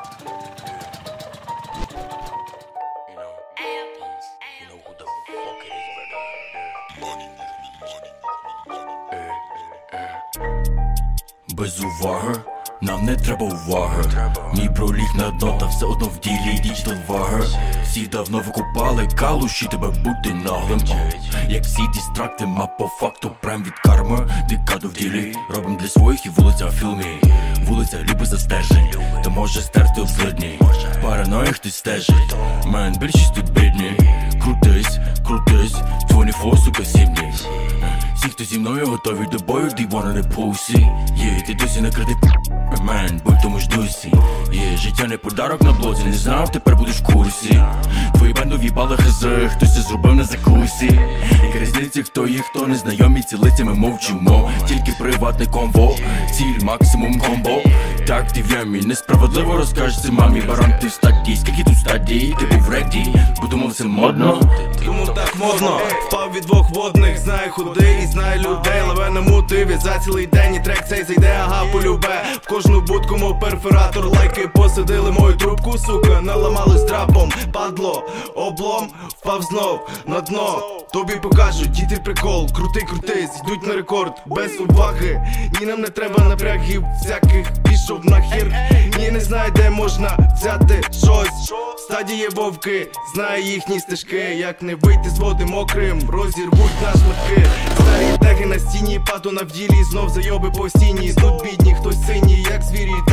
Без уваги, нам не треба уваги. Мій проліг на дно, та все одно в ділі йдіть до ваги. Всі давно викупали калуші, тебе бути наглим. Як всі дістракти, ма по факту прем від карми. Декаду в ділі, робим для своїх і вулиця в фільмі. Вулиця любить застежень, та може стерти в злидні. Параної хтось стежить, мен більшість тут бідні. Крутись, крутись, 24, сука, 7 днів. Всі, хто зі мною готові до бою, they wanna не пусі. Є, ти досі накритий мен, будь тому ж дусі. Є, життя не подарок на блозі, не знав, тепер будеш в курсі. Твої бенду в'їбали хизи, хтось це зробив на закусі. Яка різниця, хто є, хто не знайомі, ці лицями мовчимо. Тільки приватний конво, ціль максимум комбо. Так ти в ямі, несправедливо розкажеш це мамі. Баран ти в стадії, скільки тут стадій, ти був реді, бо думав це модно. Тому так модно, впав від двох водних, знає худи і знає людей. Лаве на мотиві за цілий день і трек цей зайде, ага, полюбе. В кожну будку мов перфоратор, лайки посадили мою трубку, сука, наламали з трапом. Падло, облом, впав знов на дно. Тобі покажуть, діти прикол, крутий, крутий, зійдуть на рекорд, без уваги. Ні, нам не треба напрягів всяких, пішов нахер. Ні, не знає, де можна взяти щось. Стадії вовки, знає їхні стежки. Як не вийти з води мокрим, розірвуть на шматки. Старі теги на стіні, патона в ділі, знов зайоби по стіні. Тут бідні, хтось синій, як звірі,